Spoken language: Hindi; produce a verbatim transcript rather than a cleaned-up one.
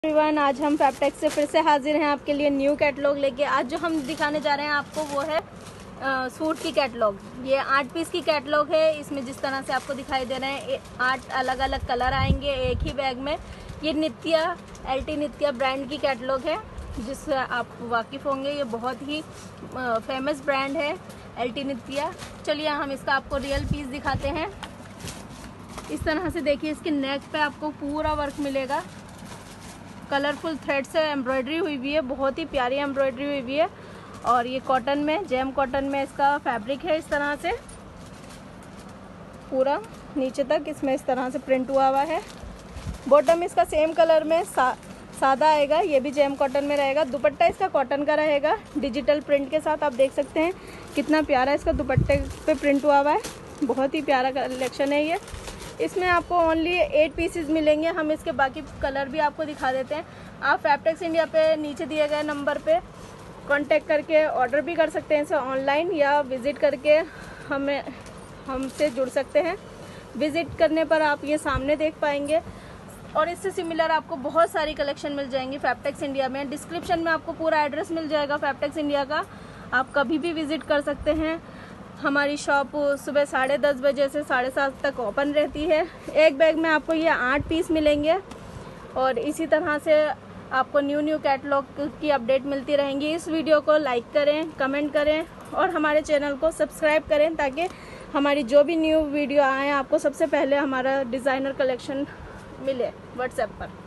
एवरीवन, आज हम फैबटेक्स से फिर से हाजिर हैं आपके लिए न्यू कैटलॉग लेके। आज जो हम दिखाने जा रहे हैं आपको वो है आ, सूट की कैटलॉग। ये आठ पीस की कैटलॉग है। इसमें जिस तरह से आपको दिखाई दे रहे हैं आठ अलग अलग कलर आएंगे एक ही बैग में। ये Nitya L T Nitya brand की कैटलॉग है जिससे आप वाकिफ़ होंगे। ये बहुत ही आ, फेमस ब्रांड है एल टी नित्या। चलिए हम इसका आपको रियल पीस दिखाते हैं। इस तरह से देखिए, इसके नेक पे आपको पूरा वर्क मिलेगा। कलरफुल थ्रेड से एम्ब्रॉयडरी हुई हुई है, बहुत ही प्यारी एम्ब्रॉयडरी हुई हुई है। और ये कॉटन में, जैम कॉटन में इसका फैब्रिक है। इस तरह से पूरा नीचे तक इसमें इस तरह से प्रिंट हुआ हुआ है। बॉटम इसका सेम कलर में सा, सादा आएगा। ये भी जैम कॉटन में रहेगा। दुपट्टा इसका कॉटन का रहेगा डिजिटल प्रिंट के साथ। आप देख सकते हैं कितना प्यारा इसका दुपट्टे पे प्रिंट हुआ हुआ है। बहुत ही प्यारा कलेक्शन है ये। इसमें आपको ओनली एट पीसेस मिलेंगे। हम इसके बाकी कलर भी आपको दिखा देते हैं। आप फैबटेक्स इंडिया पे नीचे दिए गए नंबर पे कांटेक्ट करके ऑर्डर भी कर सकते हैं इसे ऑनलाइन, या विज़िट करके हमें हमसे जुड़ सकते हैं। विज़िट करने पर आप ये सामने देख पाएंगे। और इससे सिमिलर आपको बहुत सारी कलेक्शन मिल जाएंगी फैबटेक्स इंडिया में। डिस्क्रिप्शन में आपको पूरा एड्रेस मिल जाएगा फैबटेक्स इंडिया का। आप कभी भी विज़िट कर सकते हैं। हमारी शॉप सुबह साढ़े दस बजे से साढ़े सात तक ओपन रहती है। एक बैग में आपको ये आठ पीस मिलेंगे। और इसी तरह से आपको न्यू न्यू कैटलॉग की अपडेट मिलती रहेंगी। इस वीडियो को लाइक करें, कमेंट करें और हमारे चैनल को सब्सक्राइब करें ताकि हमारी जो भी न्यू वीडियो आए आपको सबसे पहले हमारा डिज़ाइनर कलेक्शन मिले व्हाट्सएप पर।